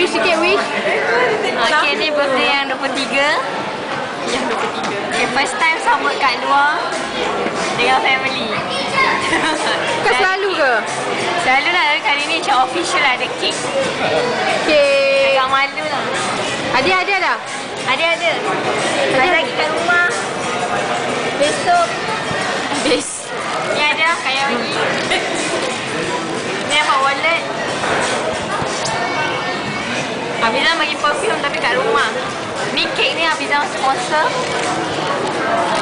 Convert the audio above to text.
Wish sikit, wish. Okay, ni birthday yang 23. Yang 23. Okay, first time sambut kat luar dengan family. Kau selalu ke? Selalu lah, kali ni macam official lah, ada kek. Okay. Agak malu lah. Ada dah? Ada. Ada lagi kat rumah. Besok. Ni ada lah, kaya bagi. Ni dapat wallet. Abizan bagi perfume tapi kat rumah. Ni kek ni Abizan sponsor.